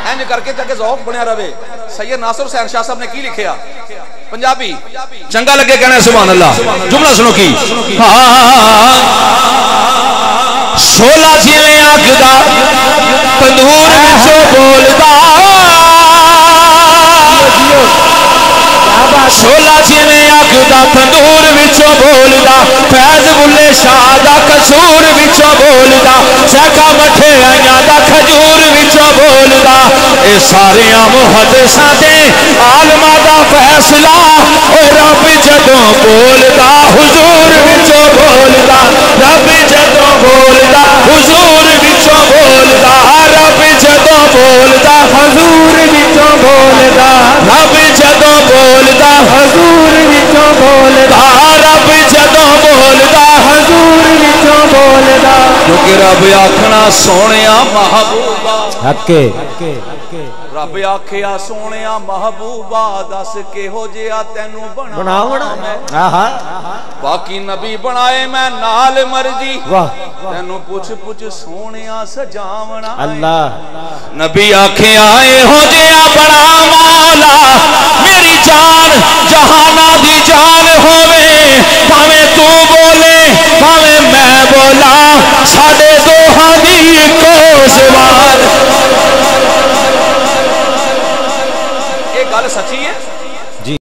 اینج کر کے تاکہ ذوق بنیا رہے. سید ناصر حسین شاہ صاحب نے کی لکھیا پنجابی چنگا لگے کہنا سبحان اللہ. جملہ سنو کی شولا جیویں اگ دا تندور وچوں بولدا شولا جیویں اگ دا تندور وچوں بولدا فیض بلے شاہ دا قصور وچوں بولدا سیکا مٹھیاں دا کھجور وچوں بولدا اے سارے محدثاں دے عالماں دا فیصلہ او رب جدوں بولدا حضور وچوں بولدا رب جدوں بولدا حضور وچوں بولدا رب جدوں بولدا حضور وچوں بولدا رب جدوں بولدا حضور وچوں بولدا رب جدوں بولدا حضور وچوں بولدا کیونکہ رب آکھنا سونیا محبوبا حقے رب آکھیا سونیا محبوبا دس کہو جیا تینوں بناونا باقی نبی بنائے میں نال مرضی تینوں پوچھ سونیا سجاونا اللہ نبی آکھیا اے ہو جیا بنا مولا میری جان جہانا دی جان ہووے بھاویں تو بولے بھاویں